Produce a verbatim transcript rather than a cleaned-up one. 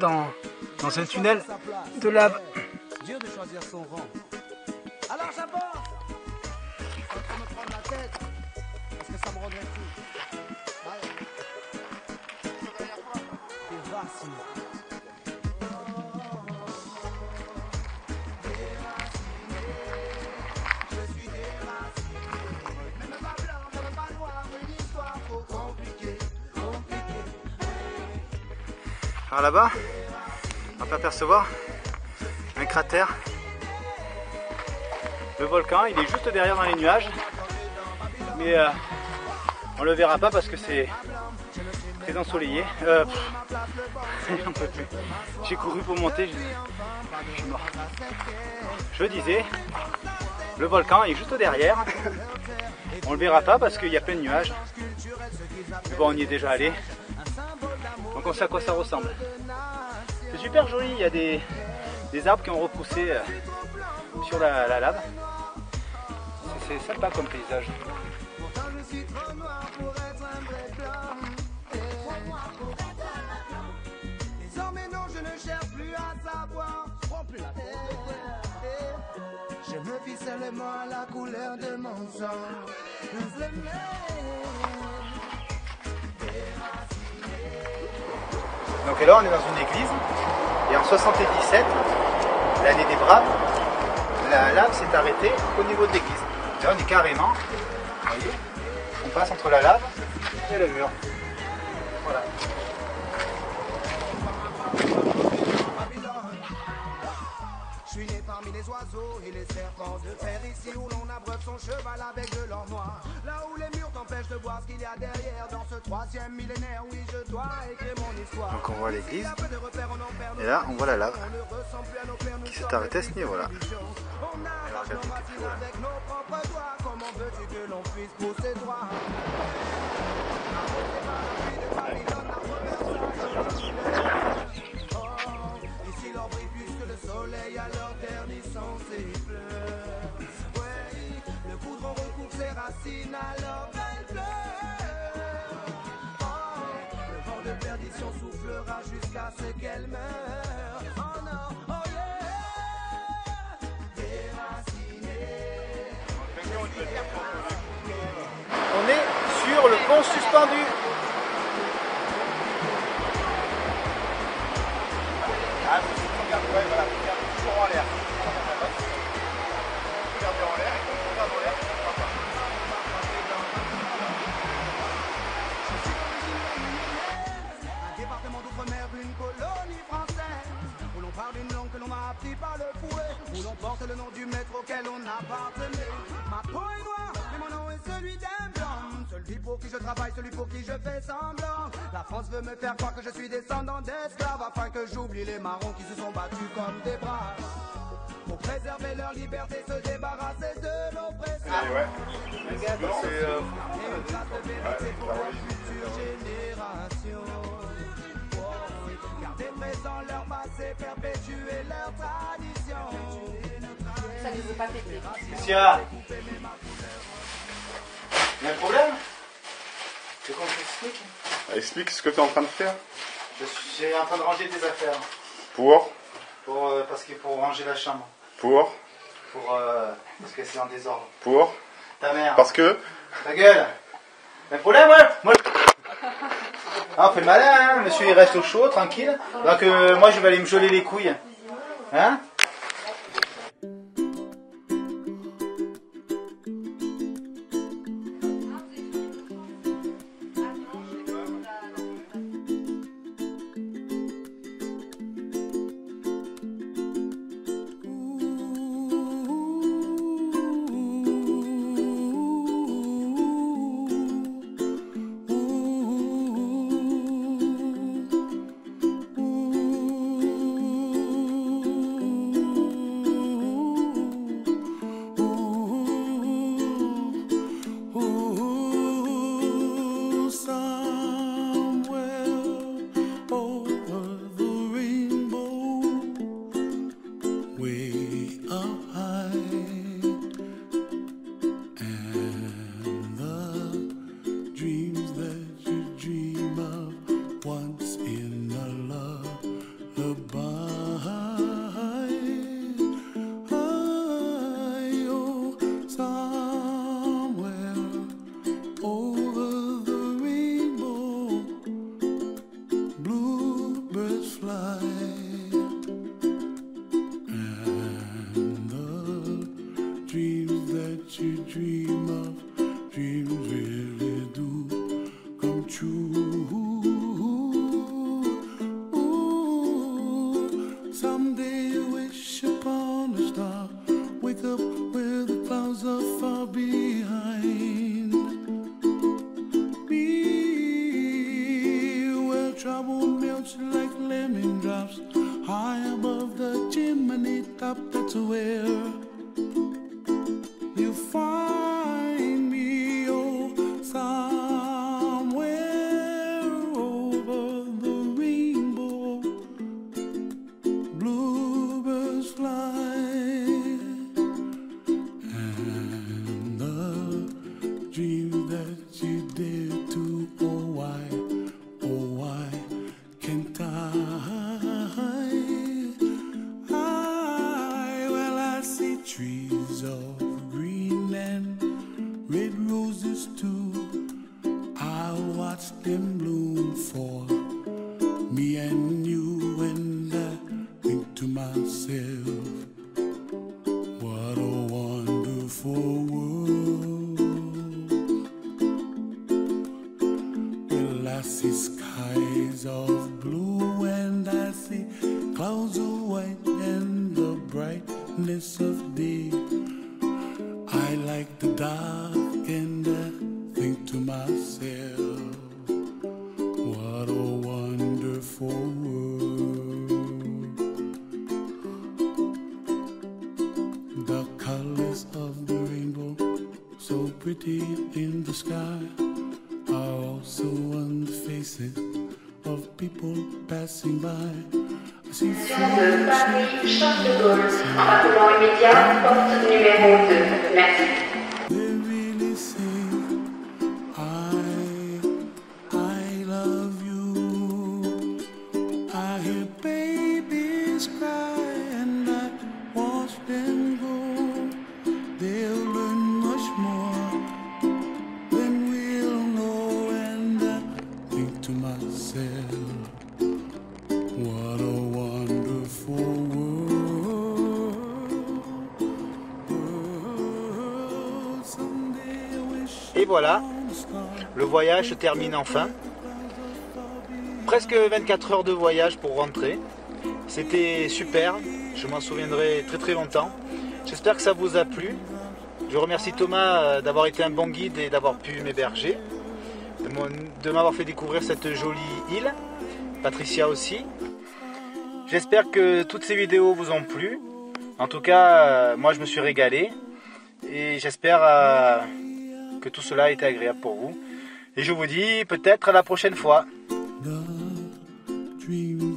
dans, dans un tunnel de lave. Dur de choisir son rang. Alors j'aborde. Ça va me prendre la tête. Parce que ça me rendrait fou. Déraciné. Je suis déraciné. Même pas blanc, même pas noir. Une histoire trop compliquée. Compliquée. Alors là-bas, on peut apercevoir un cratère. Le volcan, il est juste derrière dans les nuages, mais euh, on le verra pas parce que c'est très ensoleillé. Euh, J'ai couru pour monter, je, je suis mort. Je disais, le volcan est juste derrière. On le verra pas parce qu'il y a plein de nuages. Mais bon, on y est déjà allé. Donc on sait à quoi ça ressemble. C'est super joli, il y a des, des arbres qui ont repoussé euh, sur la, la lave. C'est sympa comme paysage. Désormais non, je ne cherche plus à savoir. Je me vis seulement à la couleur de mon sang. Donc là on est dans une église et en soixante-dix-sept, l'année des Braves, la lave s'est arrêtée au niveau de l'église. Là on est carrément, vous voyez, on passe entre la lave et le mur. Voilà. Je suis né parmi les oiseaux et les serpents de fer, ici où l'on abreuve son cheval avec de l'or noir. Là où les murs t'empêchent de voir ce qu'il y a derrière. Dans ce troisième millénaire, oui, je dois écrire mon histoire. Donc on voit l'église et là on voit la lave qui s'est arrêtée à ce niveau-là. Avec nos propres doigts, comment veux-tu que l'on puisse pousser droit? Ici l'or brille plus que le soleil, alors ternissant ses fleurs. Oui, le goudron recoupe ses racines, alors elle pleure. Oh, le vent de perdition soufflera jusqu'à ce qu'elle meure. Oh non, oh yeah, déracinée. On est sur le pont suspendu. Ah, regarde, ouais, voilà, regarde toujours en l'air. Regardez en l'air, et quand on regarde en l'air, on va pas. Un département d'outre-mer, une colonie française, où l'on parle une langue que l'on a appris par le fouet, où l'on porte le nom du maître auquel on appartenait. Ma peau est noire, mais mon nom est celui d'un blanc. Celui pour qui je travaille, celui pour qui je fais semblant. La France veut me faire croire que je suis descendant d'esclaves, afin que j'oublie les marrons qui se sont battus comme des braves. Pour préserver leur liberté, se débarrasser de l'oppression. Ah ouais. C'est euh, Et une trace de vérité pour les futures générations. Oh, garder présent leur passé, perpétuer leur tradition. Ça ne veut pas péter. Qu'est-ce qu'il y a? Il y a un problème? Tu veux qu'on t'explique? Explique ce que tu es en train de faire. Je suis en train de ranger tes affaires. Pour Pour, euh, parce qu'il faut ranger la chambre. Pour Pour, euh, parce que c'est en désordre. Pour Ta mère. Parce que Ta gueule. Un problème, ouais. Moi, ah, on fait le malin, hein. Monsieur il reste au chaud, tranquille. Donc euh, moi je vais aller me geler les couilles. Hein? where the clouds are far behind me, where trouble melts like lemon drops high above the chimney top. That's where you find me, oh, somewhere over the rainbow. Bluebirds fly, and the dream that you did to, oh why, oh why can't I? I, well I see trees of green and red roses too. I watch them bloom for me and you, and I think to myself, what a wonderful world. Well, I see skies of blue and I see clouds of white and the brightness of day. I like the dark and I think to myself, what a wonderful world. The colors of the rainbow, so pretty in the sky, are also on the faces of people passing by. I see De Paris Charles de Gaulle, en rappelant immédiat, porte numéro deux. Merci. they really say, I, I love you. I hear babies cry and I watch them go. They'll learn much more than we'll know, and I think to myself, what a wonderful world. World, someday I wish Et voilà, on the star. le voyage se termine enfin. Presque vingt-quatre heures de voyage pour rentrer. C'était super, je m'en souviendrai très très longtemps. J'espère que ça vous a plu. Je remercie Thomas d'avoir été un bon guide et d'avoir pu m'héberger, de mon- de m'avoir fait découvrir cette jolie île. Patricia aussi. J'espère que toutes ces vidéos vous ont plu. En tout cas, euh, moi je me suis régalé. Et j'espère euh, que tout cela a été agréable pour vous. Et je vous dis peut-être à la prochaine fois. The dream